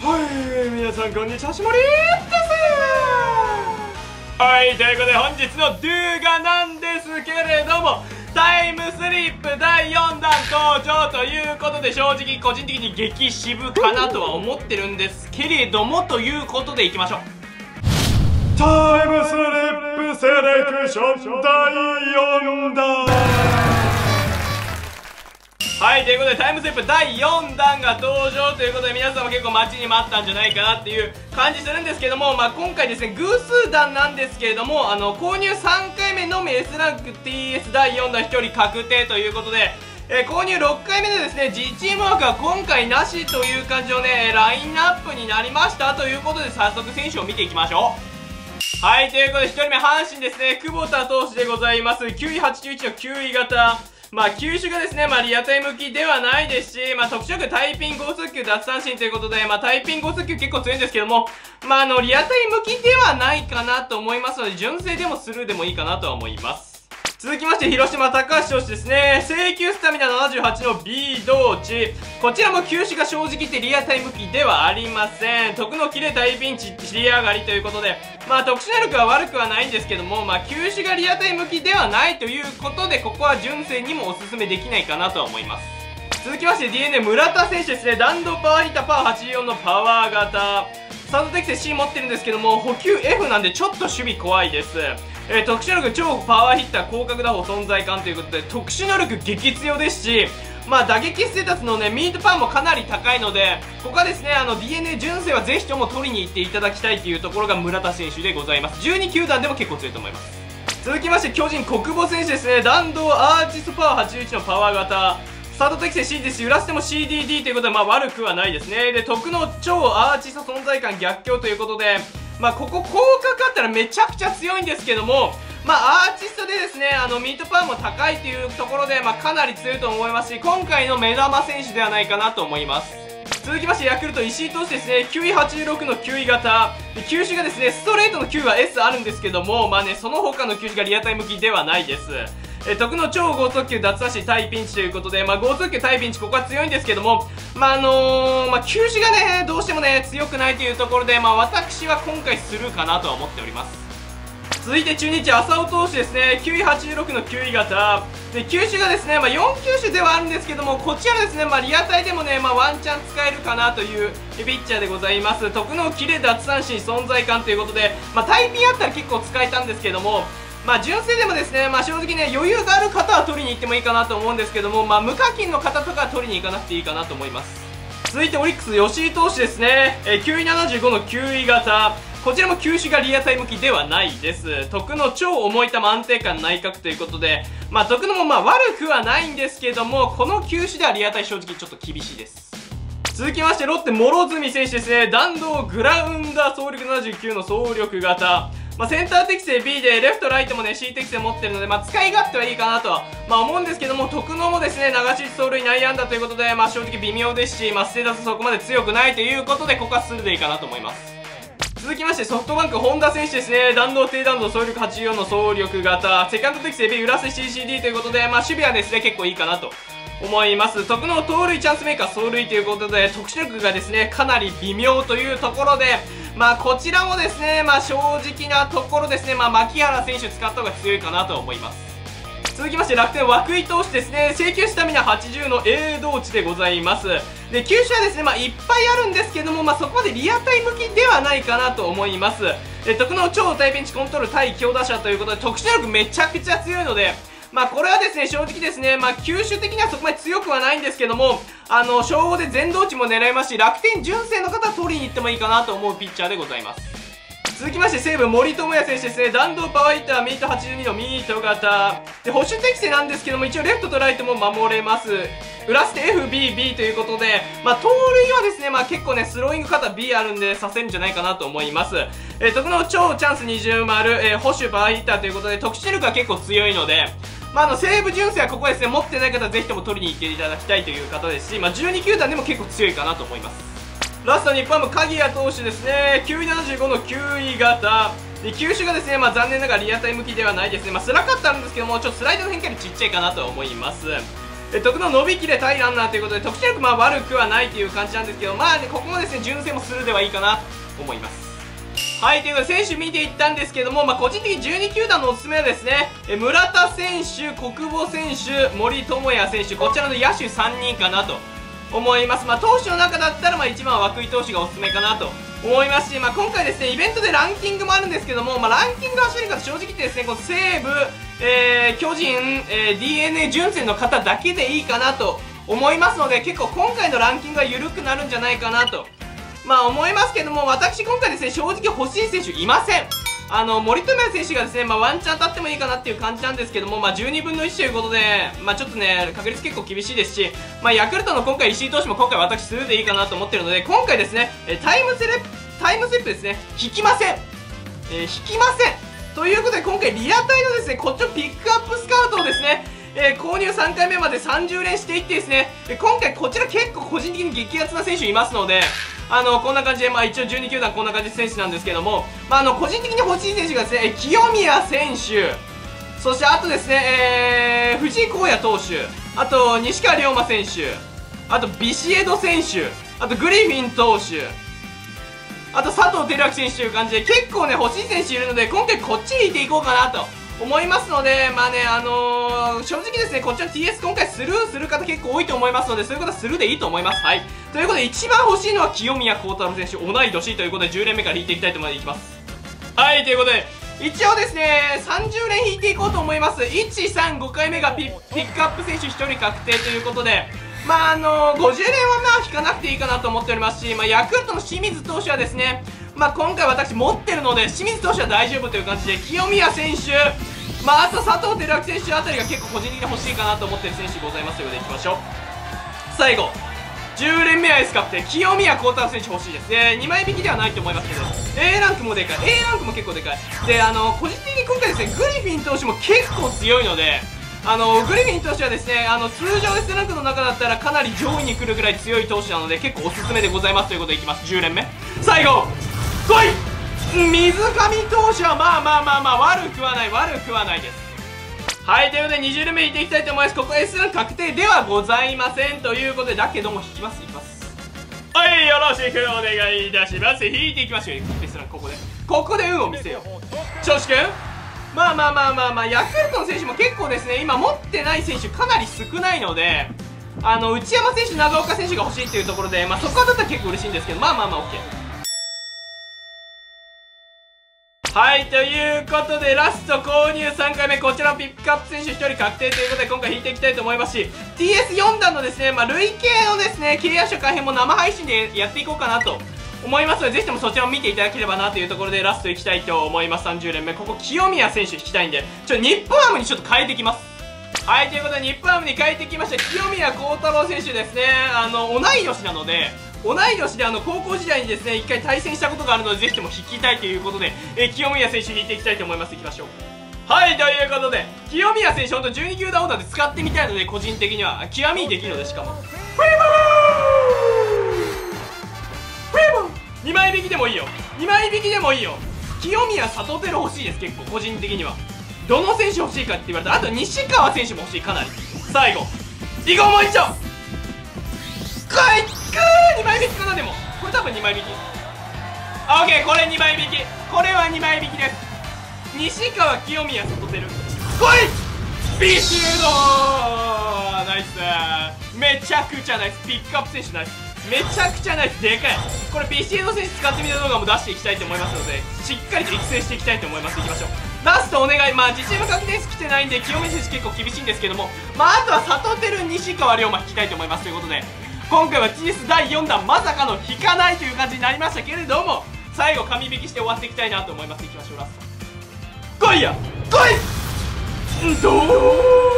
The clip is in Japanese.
はい、皆さんこんにちは、しもりです。はい、ということで本日の動画なんですけれども、タイムスリップ第4弾登場ということで、正直個人的に激渋かなとは思ってるんですけれども、ということでいきましょう。タイムスリップセレクション第4弾。はい、ということでタイムスリップ第4弾が登場ということで、皆さんも結構待ちに待ったんじゃないかなっていう感じするんですけども、今回ですね、偶数弾なんですけれども、購入3回目のみ S ランク TS 第4弾1人確定ということで、購入6回目でですね、自チーム枠は今回なしという感じのね、ラインナップになりましたということで、早速選手を見ていきましょう。はい、ということで1人目阪神ですね、久保田投手でございます。9位891の9位型。球種がですね、リアタイ向きではないですし、特殊力タイピン剛速球奪三振ということで、タイピン剛速球結構強いんですけども、リアタイ向きではないかなと思いますので、純正でもスルーでもいいかなとは思います。続きまして、広島高橋投手ですね。制球スタミナ78の B 同値。こちらも球種が正直言ってリアタイ向きではありません。得のキレタイピンチ、尻上がりということで、特殊能力は悪くはないんですけども、球種がリアタイ向きではないということで、ここは純正にもおすすめできないかなとは思います。続きまして DNA 村田選手ですね。弾道パワーヒッターパワー84のパワー型。スタート適正 C 持ってるんですけども、補給 F なんでちょっと守備怖いです。特殊能力超パワーヒッター広角打法存在感ということで、特殊能力激強ですし、打撃ステータスのね、ミートパワーもかなり高いので、ここはですね、DNA 純正はぜひとも取りに行っていただきたいというところが村田選手でございます。12球団でも結構強いと思います。続きまして、巨人国保選手ですね。弾道アーティストパワー81のパワー型。スタート適正 C ですし、揺らしても CDD ということで、悪くはないですね。で、得の超アーティスト存在感逆境ということで、ここ広角あったらめちゃくちゃ強いんですけども、アーティストでですね、ミートパワーも高いというところで、かなり強いと思いますし、今回の目玉選手ではないかなと思います。続きまして、ヤクルト石井投手ですね。9位86の9位型。で、球種がですね、ストレートの9は S あるんですけども、その他の球種がリアタイ向きではないです。得の超剛速球奪三振対ピンチということで、剛速球対ピンチここは強いんですけども、球種がね、どうしてもね、強くないというところで、私は今回スルーかなとは思っております。続いて中日浅尾投手ですね。9位86の9位型。で、球種がですね、4球種ではあるんですけども、こちらですね、リアタイでもね、ワンチャン使えるかなというピッチャーでございます。得のキレ奪三振存在感ということで、タイピンあったら結構使えたんですけども、純正でもですね、正直ね、余裕がある方は取りに行ってもいいかなと思うんですけども、無課金の方とかは取りに行かなくていいかなと思います。続いてオリックス吉井投手ですね。9位75の9位型。こちらも球種がリアタイ向きではないです。得の超重い球安定感内角ということで、得のも悪くはないんですけども、この球種ではリアタイ正直ちょっと厳しいです。続きましてロッテ諸角選手ですね。弾道グラウンダー走力79の走力型。センター適正 B で、レフトライトもね C 適正持ってるので、使い勝手はいいかなとは、思うんですけども、得能もですね、流し走塁内野安打ということで、正直微妙ですし、ステータスそこまで強くないということで、ここはスルーでいいかなと思います。続きましてソフトバンク本田選手ですね。弾道低弾道走力84の走力型。セカンド適正 B 裏瀬 CCD ということで、守備はですね、結構いいかなと思います。得の盗塁チャンスメーカー走塁ということで、特殊力がですね、かなり微妙というところで、こちらもですね、正直なところですね、牧原選手使った方が強いかなと思います。続きまして楽天涌井投手ですね。制球スタミナ80の A 同値でございます。で、球種はですね、いっぱいあるんですけども、そこまでリアタイ向きではないかなと思います。得の超タイピンチコントロール対強打者ということで、特殊能力めちゃくちゃ強いので、これはですね、正直ですね、球種的にはそこまで強くはないんですけども、称号で全同値も狙いますし、楽天純正の方は取りに行ってもいいかなと思うピッチャーでございます。続きまして西武森友哉選手ですね。弾道パワーヒッターミート82のミート型で、保守適正なんですけども、一応レフトとライトも守れます。裏捨て FBB ということで、盗塁はですね、結構ね、スローイング型 B あるんで、させるんじゃないかなと思います。得の超チャンス20丸、保守パワーヒッターということで、特殊力が結構強いので、西武純正はここですね、持ってない方はぜひとも取りに行っていただきたいという方ですし、12球団でも結構強いかなと思います。ラスト日本ハム鍵谷投手ですね。9位75の9位型で、球種がですね、残念ながらリアタイ向きではないですね。スラカットあるんですけども、ちょっとスライドの変化にちっちゃいかなと思います。 得の伸びきれ対ランナーということで、得点力悪くはないという感じなんですけど、ね、ここもですね、純正もするではいいかなと思います。はい、ということで選手見ていったんですけども、個人的に12球団のおすすめはですね、村田選手、小久保選手、森友哉選手、こちらの野手3人かなと思います。投手の中だったら1番は涌井投手がおすすめかなと思いますし、今回ですね、イベントでランキングもあるんですけども、ランキング走る方正直言ってですね、この西武、巨人、DNA 純正の方だけでいいかなと思いますので、結構今回のランキングが緩くなるんじゃないかなと思いますけども、私今回ですね、正直欲しい選手いません。森友哉選手がですね、ワンチャン当たってもいいかなっていう感じなんですけども、12分の1ということで、ちょっとね、確率結構厳しいですし、ヤクルトの今回石井投手も今回私スルーでいいかなと思ってるので、今回ですね、タイムスリップですね、引きません。ということで、今回リアタイのですね、こっちのピックアップスカウトをですね、購入3回目まで30連していってですね、今回こちら結構個人的に激アツな選手いますので、こんな感じで、一応12球団こんな感じで選手なんですけども、個人的に欲しい選手がですね、清宮選手、そしてあとですね、藤井皓哉投手、あと西川龍馬選手、あとビシエド選手、あとグリフィン投手、あと佐藤輝明選手という感じで結構ね、欲しい選手いるので、今回こっちにいていこうかなと思いますので、正直ですね、こっちの TS 今回スルーする方結構多いと思いますので、そういうことはスルーでいいと思います。はい。ということで、一番欲しいのは清宮幸太郎選手、同い年ということで、10連目から引いていきたいと思います。はい、ということで、一応ですね、30連引いていこうと思います。1、3、5回目がピックアップ選手1人確定ということで、50連は引かなくていいかなと思っておりますし、ヤクルトの清水投手はですね、今回私持ってるので、清水投手は大丈夫という感じで、清宮選手、あと佐藤輝明選手あたりが結構個人的に欲しいかなと思っている選手ございますということでいきましょう。最後、10連目は S 確定、清宮幸太郎選手欲しいですね。2枚引きではないと思いますけど、A ランクもでかい、A ランクも結構でかい。で、個人的に今回ですね、グリフィン投手も結構強いので、グリフィン投手はですね、通常 S ランクの中だったらかなり上位に来るぐらい強い投手なので、結構おすすめでございますということでいきます。10連目。最後来い水上投手は悪くはないです。はい、ということで20連目引いていきたいと思います。ここ S ランク確定ではございませんということで、だけども引きます。はい、よろしくお願いいたします。引いていきましょう。S ランクここで運を見せよう。調子くん、ヤクルトの選手も結構ですね、今持ってない選手かなり少ないので、内山選手、長岡選手が欲しいっていうところで、そこはだったら結構嬉しいんですけど、OK。はい、ということでラスト購入3回目、こちらのピックアップ選手1人確定ということで、今回引いていきたいと思いますし、 TS4 弾のですね、累計のですね契約者改編も生配信でやっていこうかなと思いますので、ぜひともそちらを見ていただければなというところでラストいきたいと思います。30連目、ここ清宮選手引きたいんで、日本ハムにちょっと変えてきます。はい、ということで日本ハムに変えてきました清宮幸太郎選手ですね、同い年なので、高校時代にですね1回対戦したことがあるので、ぜひとも引きたいということで、清宮選手引いていきたいと思います。いきましょう。はい、ということで清宮選手、ほんと12球団オーダーで使ってみたいので、個人的には極みできるので、しかも2枚引きでもいいよ、清宮里輝欲しいです。結構個人的にはどの選手欲しいかって言われたら、あと西川選手も欲しい、かなり。最後いこう、もう一丁2枚引きかな。でもこれ多分2枚引き。オッケー、これ2枚引き、これは2枚引きです。西川、清宮、外出る。来いビシエド、ナイス、めちゃくちゃナイス。ピックアップ選手ナイス、めちゃくちゃナイス、でかい。これビシエド選手使ってみた動画も出していきたいと思いますので、しっかりと育成していきたいと思います。いきましょう。ラストお願い。自チーム確定数来てないんで清宮選手結構厳しいんですけども、あとは里輝、西川龍馬引きたいと思いますということで、今回は TS 第4弾まさかの引かないという感じになりましたけれども、最後神引きして終わっていきたいなと思います。いきましょう。ラスト来いや来い、どう